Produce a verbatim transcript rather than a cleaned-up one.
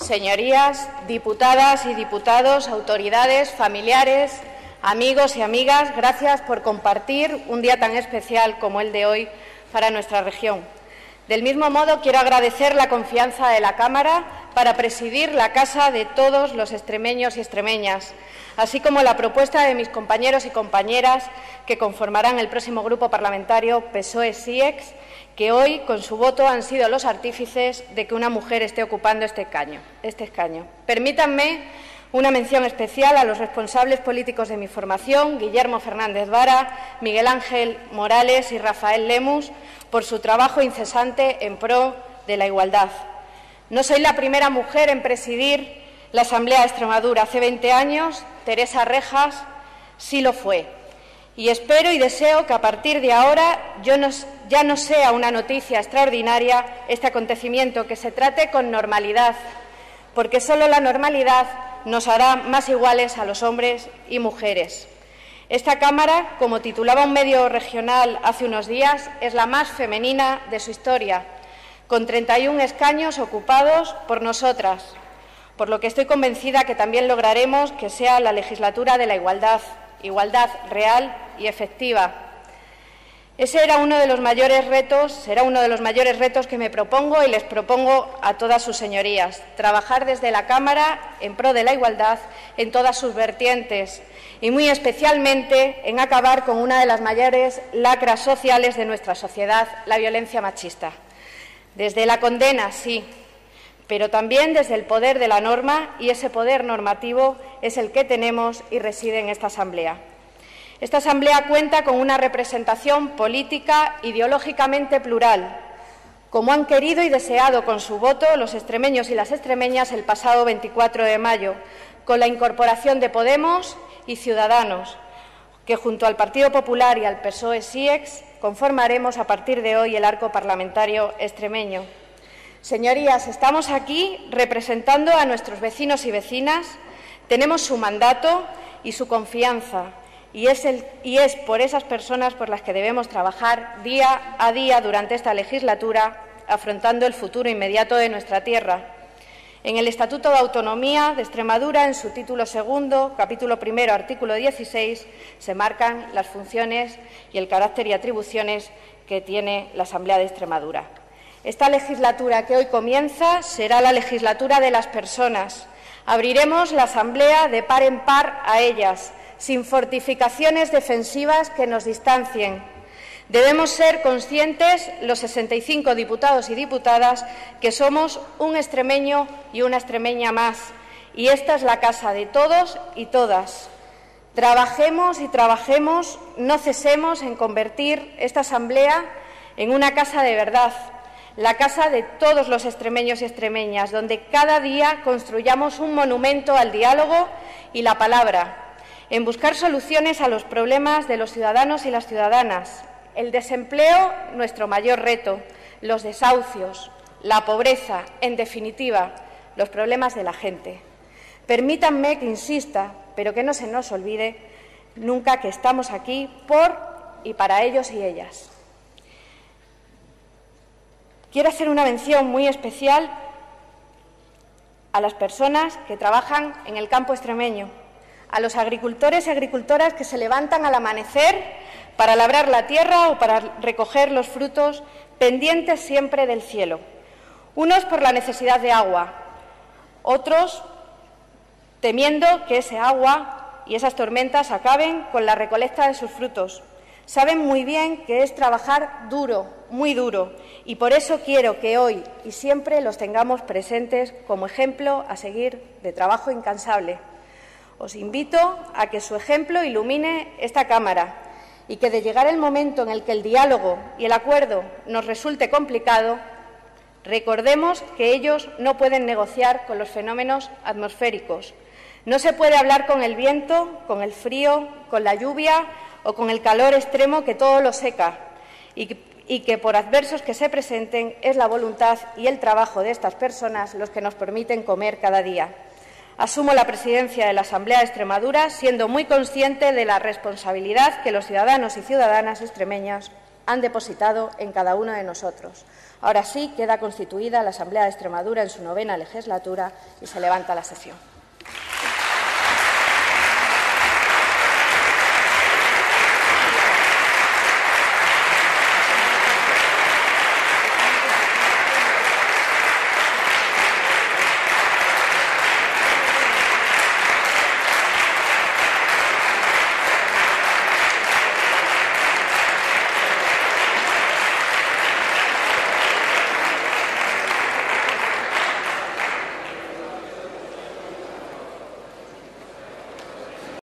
Señorías, diputadas y diputados, autoridades, familiares, amigos y amigas, gracias por compartir un día tan especial como el de hoy para nuestra región. Del mismo modo, quiero agradecer la confianza de la Cámara para presidir la casa de todos los extremeños y extremeñas, así como la propuesta de mis compañeros y compañeras que conformarán el próximo grupo parlamentario P S O E-S I E X, que hoy, con su voto, han sido los artífices de que una mujer esté ocupando este escaño. Este escaño. Permítanme una mención especial a los responsables políticos de mi formación, Guillermo Fernández Vara, Miguel Ángel Morales y Rafael Lemus, por su trabajo incesante en pro de la igualdad. No soy la primera mujer en presidir la Asamblea de Extremadura. Hace veinte años, Teresa Rejas sí lo fue. Y espero y deseo que a partir de ahora yo no, ya no sea una noticia extraordinaria este acontecimiento, que se trate con normalidad, porque solo la normalidad nos hará más iguales a los hombres y mujeres. Esta Cámara, como titulaba un medio regional hace unos días, es la más femenina de su historia, con treinta y un escaños ocupados por nosotras, por lo que estoy convencida que también lograremos que sea la legislatura de la igualdad, igualdad real y efectiva. Ese era uno de los mayores retos, será uno de los mayores retos que me propongo y les propongo a todas sus señorías, trabajar desde la Cámara en pro de la igualdad en todas sus vertientes y muy especialmente en acabar con una de las mayores lacras sociales de nuestra sociedad, la violencia machista. Desde la condena, sí, pero también desde el poder de la norma, y ese poder normativo es el que tenemos y reside en esta Asamblea. Esta Asamblea cuenta con una representación política ideológicamente plural, como han querido y deseado con su voto los extremeños y las extremeñas el pasado veinticuatro de mayo, con la incorporación de Podemos y Ciudadanos, que junto al Partido Popular y al P S O E-S I E X conformaremos a partir de hoy el arco parlamentario extremeño. Señorías, estamos aquí representando a nuestros vecinos y vecinas, tenemos su mandato y su confianza, y es, el, y es por esas personas por las que debemos trabajar día a día durante esta legislatura, afrontando el futuro inmediato de nuestra tierra. En el Estatuto de Autonomía de Extremadura, en su título segundo, capítulo primero, artículo dieciséis, se marcan las funciones y el carácter y atribuciones que tiene la Asamblea de Extremadura. Esta legislatura que hoy comienza será la legislatura de las personas. Abriremos la Asamblea de par en par a ellas, sin fortificaciones defensivas que nos distancien. Debemos ser conscientes, los sesenta y cinco diputados y diputadas, que somos un extremeño y una extremeña más, y esta es la casa de todos y todas. Trabajemos y trabajemos, no cesemos en convertir esta Asamblea en una casa de verdad, la casa de todos los extremeños y extremeñas, donde cada día construyamos un monumento al diálogo y la palabra, en buscar soluciones a los problemas de los ciudadanos y las ciudadanas. El desempleo, nuestro mayor reto, los desahucios, la pobreza, en definitiva, los problemas de la gente. Permítanme que insista, pero que no se nos olvide nunca que estamos aquí por y para ellos y ellas. Quiero hacer una mención muy especial a las personas que trabajan en el campo extremeño, a los agricultores y agricultoras que se levantan al amanecer para labrar la tierra o para recoger los frutos, pendientes siempre del cielo. Unos por la necesidad de agua, otros temiendo que ese agua y esas tormentas acaben con la recolecta de sus frutos. Saben muy bien que es trabajar duro, muy duro, y por eso quiero que hoy y siempre los tengamos presentes como ejemplo a seguir de trabajo incansable. Os invito a que su ejemplo ilumine esta Cámara y que, de llegar el momento en el que el diálogo y el acuerdo nos resulte complicado, recordemos que ellos no pueden negociar con los fenómenos atmosféricos. No se puede hablar con el viento, con el frío, con la lluvia o con el calor extremo que todo lo seca, y, y que, por adversos que se presenten, es la voluntad y el trabajo de estas personas los que nos permiten comer cada día. Asumo la presidencia de la Asamblea de Extremadura, siendo muy consciente de la responsabilidad que los ciudadanos y ciudadanas extremeñas han depositado en cada uno de nosotros. Ahora sí, queda constituida la Asamblea de Extremadura en su novena legislatura y se levanta la sesión.